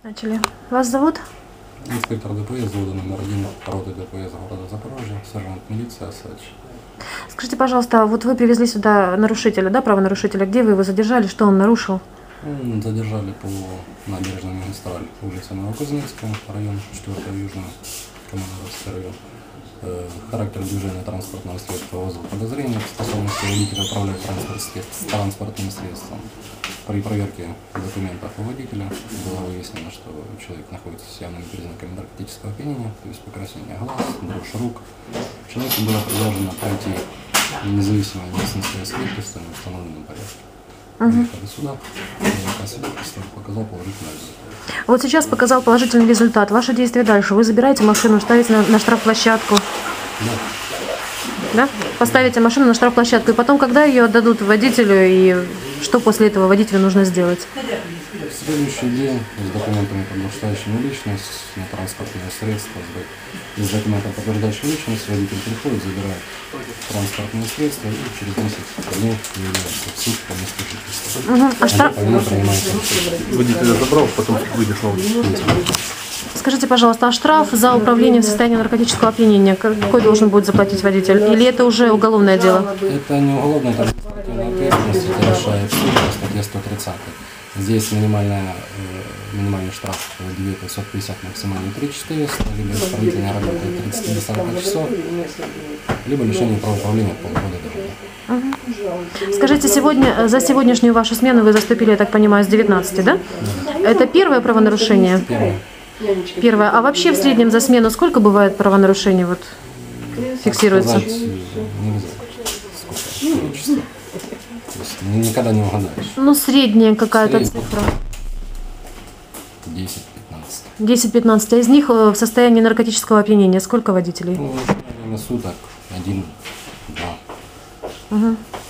Начали. Вас зовут? Инспектор ДПС, взвода номер 1, роты ДПС города Запорожья, сержант милиции Асач. Скажите, пожалуйста, вот вы привезли сюда нарушителя, да, правонарушителя. Где вы его задержали, что он нарушил? Задержали по набережной магистрали, улица Новокузнецкая, район 4 Южного, Командовский район. Характер движения транспортного средства вызвал подозрение в способности водителя управлять транспортным средством. При проверке документов у водителя было выяснено, что человек находится с явными признаками наркотического опьянения, то есть покраснение глаз, дрожь рук. Человеку было предложено пройти независимое медицинское свидетельство в установленном порядке. Приехали сюда, свидетельство показал положительный результат. Вот сейчас показал положительный результат. Ваши действия дальше. Вы забираете машину, ставите на штрафплощадку. Да. Да? Поставите машину на штрафплощадку. И потом, когда ее отдадут водителю, и что после этого водителю нужно сделать? В следующий день с документами, подтверждающими личность, на транспортное средство, с документом, подтверждающими личность, водитель приходит, забирает транспортные средства и через 10 дней является в суд по месту жительства. А штраф... Водителя забрал, потом выйдешь на улицу. Скажите, пожалуйста, а штраф за управление в состоянии наркотического опьянения какой должен будет заплатить водитель? Или это уже уголовное дело? Это не уголовное, это административная ответственность, это решает суд по статье 130. Здесь минимальный штраф 2550, максимальный 3400, либо исправительная работа от 30 до 40 часов, либо лишение права управления полгода до года. Скажите, за сегодняшнюю вашу смену вы заступили, я так понимаю, с 19, да? Это первое правонарушение? Первое. А вообще в среднем за смену сколько бывает правонарушений вот, фиксируется? Сказать нельзя, сколько количество. То есть никогда не угадаешь. Ну, средняя какая-то цифра. 10-15. 10-15. А из них в состоянии наркотического опьянения сколько водителей? Ну, во время суток 1-2.